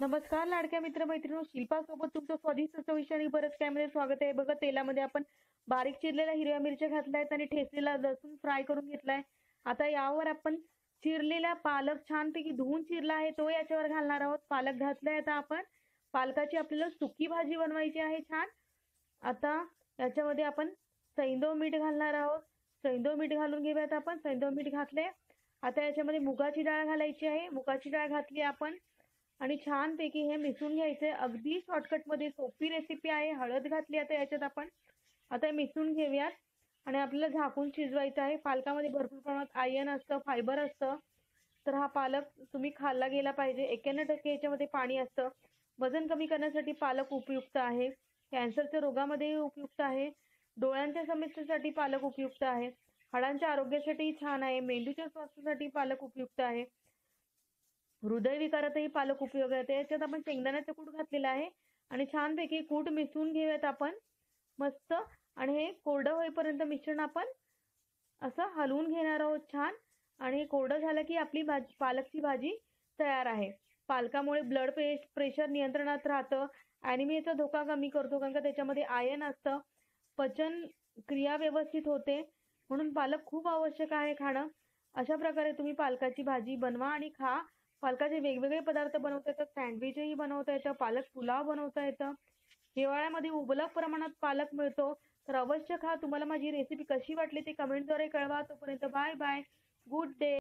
नमस्कार लाडक्या मित्रमैत्रिणींनो, शिल्पा सोबत तुमचं स्वादिष्ट चविष्ट आणि बरंच काय मध्ये स्वागत आहे. बघा, तेलामध्ये आपण बारीक चिरलेल्या हिरव्या मिरच्या घातल्या आहेत आणि ठेचलेला लसूण फ्राय करून घेतलाय. आता यावर आपण चिरलेला पालक छानपैकी धुवून चिरला आहे तो याच्यावर घालणार आहोत. पालक घातलाय. आता आपण पालकाची आपल्याला सुकी भाजी बनवायची आहे छान. आता याच्यामध्ये आपण सैंधव मीठ घालणार आहोत. सैंधव मीठ घालून घेऊयात आपण. सैंधव मीठ घातले. आता याच्यामध्ये मुगाची डाळ घालायची आहे. मुगाची डाळ घातली आपण आणि छानपैकी हे मिसळून घ्यायचंय. अगदी शॉर्टकटमध्ये सोपी रेसिपी आहे. हळद घातली आता याच्यात आपण. आता हे मिसळून घेऊयात आणि आपल्याला झाकून शिजवायचं आहे. पालकामध्ये भरपूर प्रमाणात आयर्न असतं, फायबर असतं. तर हा पालक तुम्ही खाल्ला गेला पाहिजे. 91% याच्यामध्ये पाणी असतं. वजन कमी करण्यासाठी पालक उपयुक्त आहे. कॅन्सरच्या रोगामध्येही उपयुक्त आहे. डोळ्यांच्या समस्येसाठी पालक उपयुक्त आहे. हाडांच्या आरोग्यासाठी छान आहे. मेंदूच्या स्वास्थ्यासाठी पालक उपयुक्त आहे. हृदयविकारातही पालक उपयोग आहे. याच्यात आपण शेंगदाण्याचं कूट घातलेलं आहे आणि छानपैकी कूट मिसळून घेऊयात आपण मस्त. आणि हे कोरडं होईपर्यंत मिश्रण आपण असं हलवून घेणार आहोत छान. आणि कोरडं झालं की आपली पालकची भाजी तयार आहे. पालकामुळे ब्लड प्रेशर नियंत्रणात राहतं. ॲनिमियाचा धोका कमी करतो, कारण का त्याच्यामध्ये आयर्न असतं. पचन क्रिया व्यवस्थित होते, म्हणून पालक खूप आवश्यक आहे खाणं. अशा प्रकारे तुम्ही पालकाची भाजी बनवा आणि खा. पालकाचे वेगवेगळे पदार्थ बनवता येतात. सँडविचही बनवता येतं. पालक पुलाव बनवता येतं. हिवाळ्यामध्ये मुबलक प्रमाणात पालक मिळतो. तर अवश्य खा. तुम्हाला माझी रेसिपी कशी वाटली ते कमेंटद्वारे कळवा. तोपर्यंत बाय बाय. Good day.